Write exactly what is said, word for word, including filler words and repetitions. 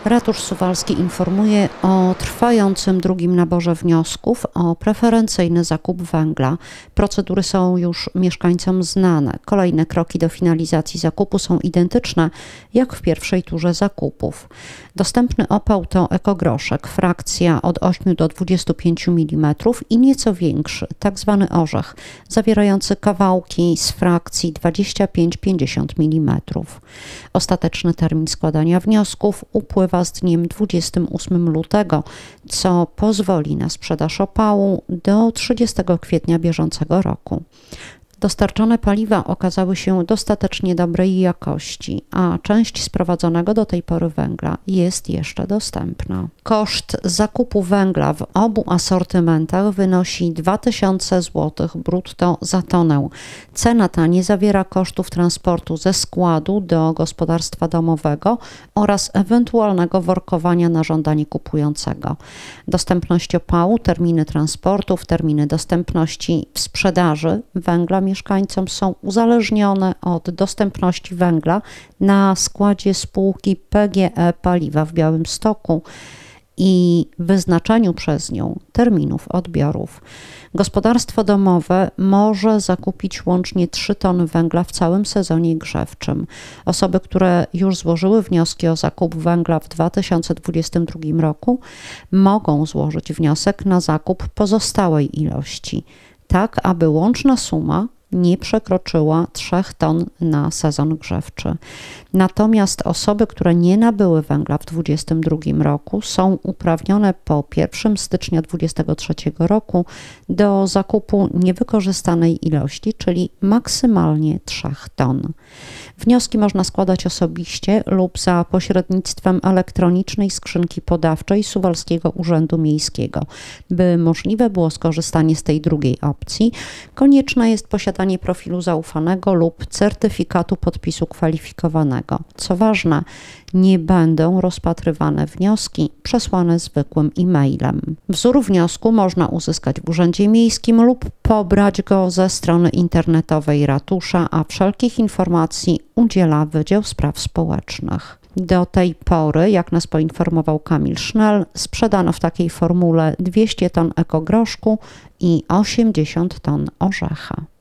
Ratusz Suwalski informuje o trwającym drugim naborze wniosków o preferencyjny zakup węgla. Procedury są już mieszkańcom znane. Kolejne kroki do finalizacji zakupu są identyczne jak w pierwszej turze zakupów. Dostępny opał to ekogroszek, frakcja od ośmiu do dwudziestu pięciu milimetrów i nieco większy, tak zwany orzech, zawierający kawałki z frakcji dwadzieścia pięć do pięćdziesięciu milimetrów. Ostateczny termin składania wniosków upływa z dniem dwudziestego ósmego lutego, co pozwoli na sprzedaż opału do trzydziestego kwietnia bieżącego roku. Dostarczone paliwa okazały się dostatecznie dobrej jakości, a część sprowadzonego do tej pory węgla jest jeszcze dostępna. Koszt zakupu węgla w obu asortymentach wynosi dwa tysiące złotych brutto za tonę. Cena ta nie zawiera kosztów transportu ze składu do gospodarstwa domowego oraz ewentualnego workowania na żądanie kupującego. Dostępność opału, terminy transportów, terminy dostępności w sprzedaży węgla mieszkańcom są uzależnione od dostępności węgla na składzie spółki P G E Paliwa w Białymstoku i wyznaczeniu przez nią terminów odbiorów. Gospodarstwo domowe może zakupić łącznie trzy tony węgla w całym sezonie grzewczym. Osoby, które już złożyły wnioski o zakup węgla w dwa tysiące dwudziestym drugim roku, mogą złożyć wniosek na zakup pozostałej ilości, tak aby łączna suma nie przekroczyła trzech ton na sezon grzewczy. Natomiast osoby, które nie nabyły węgla w dwudziestym drugim roku, są uprawnione po pierwszego stycznia dwudziestego trzeciego roku do zakupu niewykorzystanej ilości, czyli maksymalnie trzech ton. Wnioski można składać osobiście lub za pośrednictwem elektronicznej skrzynki podawczej Suwalskiego Urzędu Miejskiego. By możliwe było skorzystanie z tej drugiej opcji, konieczne jest posiadanie profilu zaufanego lub certyfikatu podpisu kwalifikowanego. Co ważne, nie będą rozpatrywane wnioski przesłane zwykłym e-mailem. Wzór wniosku można uzyskać w Urzędzie Miejskim lub pobrać go ze strony internetowej ratusza, a wszelkich informacji udziela Wydział Spraw Społecznych. Do tej pory, jak nas poinformował Kamil Sznel, sprzedano w takiej formule dwieście ton ekogroszku i osiemdziesiąt ton orzecha.